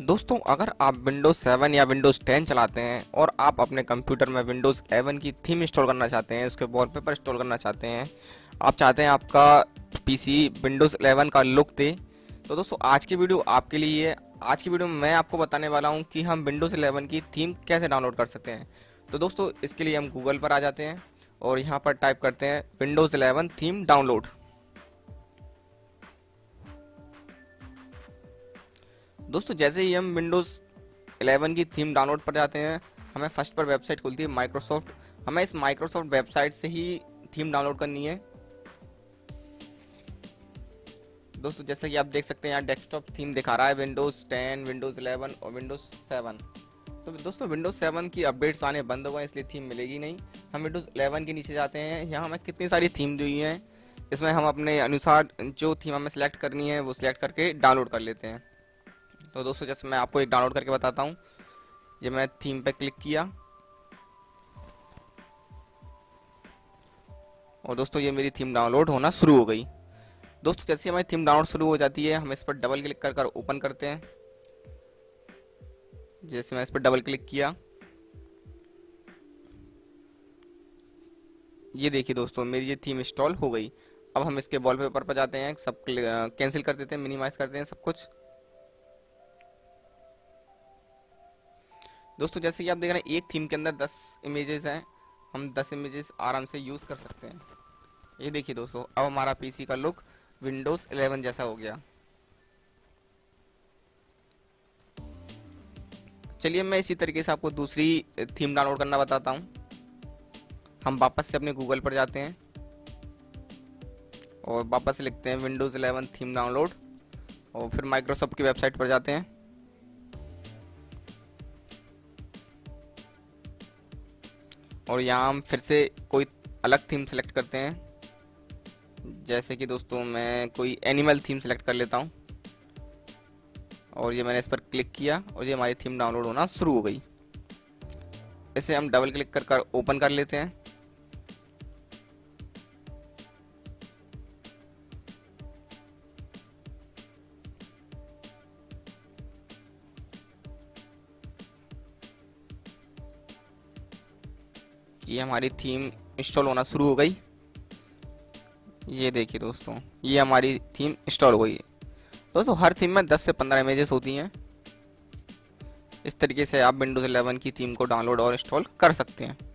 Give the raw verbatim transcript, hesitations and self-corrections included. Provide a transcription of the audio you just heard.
दोस्तों, अगर आप विंडोज़ सेवन या विंडोज़ टेन चलाते हैं और आप अपने कंप्यूटर में विंडोज़ इलेवन की थीम इंस्टॉल करना चाहते हैं, इसके वॉलपेपर इंस्टॉल करना चाहते हैं, आप चाहते हैं आपका पीसी विंडोज़ इलेवन का लुक दे, तो दोस्तों आज की वीडियो आपके लिए है। आज की वीडियो में मैं आपको बताने वाला हूं कि हम विंडोज़ इलेवन की थीम कैसे डाउनलोड कर सकते हैं। तो दोस्तों इसके लिए हम गूगल पर आ जाते हैं और यहाँ पर टाइप करते हैं विंडोज़ इलेवन थीम डाउनलोड। दोस्तों जैसे ही हम विंडोज़ इलेवन की थीम डाउनलोड पर जाते हैं, हमें फर्स्ट पर वेबसाइट खुलती है माइक्रोसॉफ्ट। हमें इस माइक्रोसॉफ्ट वेबसाइट से ही थीम डाउनलोड करनी है। दोस्तों जैसे कि आप देख सकते हैं यहाँ डेस्कटॉप थीम दिखा रहा है विंडोज़ टेन, विंडोज़ इलेवन और विंडोज़ सेवन। तो दोस्तों विंडोज़ सेवन की अपडेट्स आने बंद हो गए, इसलिए थीम मिलेगी नहीं। हम विंडोज़ इलेवन के नीचे जाते हैं, यहाँ हमें कितनी सारी थीम दी हुई हैं, इसमें हम अपने अनुसार जो थीम हमें सेलेक्ट करनी है वो सिलेक्ट करके डाउनलोड कर लेते हैं। तो दोस्तों जैसे मैं आपको एक डाउनलोड करके बताता हूँ। ये मैं थीम पे क्लिक किया और दोस्तों ये मेरी थीम डाउनलोड होना शुरू हो गई। दोस्तों जैसे हमारी थीम डाउनलोड शुरू हो जाती है, हम इस पर डबल क्लिक कर कर ओपन करते हैं। जैसे मैं इस पर डबल क्लिक किया, ये देखिए दोस्तों मेरी ये थीम इंस्टॉल हो गई। अब हम इसके वॉलपेपर पर जाते हैं, सब कैंसिल कर देते हैं, मिनिमाइज करते हैं सब कुछ। दोस्तों जैसे कि आप देख रहे हैं एक थीम के अंदर दस इमेजेस हैं, हम दस इमेजेस आराम से यूज़ कर सकते हैं। ये देखिए दोस्तों अब हमारा पीसी का लुक विंडोज़ इलेवन जैसा हो गया। चलिए मैं इसी तरीके से आपको दूसरी थीम डाउनलोड करना बताता हूँ। हम वापस से अपने गूगल पर जाते हैं और वापस से लिखते हैं विंडोज़ इलेवन थीम डाउनलोड और फिर माइक्रोसॉफ्ट की वेबसाइट पर जाते हैं। और यहाँ हम फिर से कोई अलग थीम सेलेक्ट करते हैं। जैसे कि दोस्तों मैं कोई एनिमल थीम सेलेक्ट कर लेता हूँ और ये मैंने इस पर क्लिक किया और ये हमारी थीम डाउनलोड होना शुरू हो गई। इसे हम डबल क्लिक कर कर ओपन कर लेते हैं। ये हमारी थीम इंस्टॉल होना शुरू हो गई। ये देखिए दोस्तों ये हमारी थीम इंस्टॉल हो गई। दोस्तों हर थीम में दस से पंद्रह इमेजेस होती हैं। इस तरीके से आप विंडोज़ इलेवन की थीम को डाउनलोड और इंस्टॉल कर सकते हैं।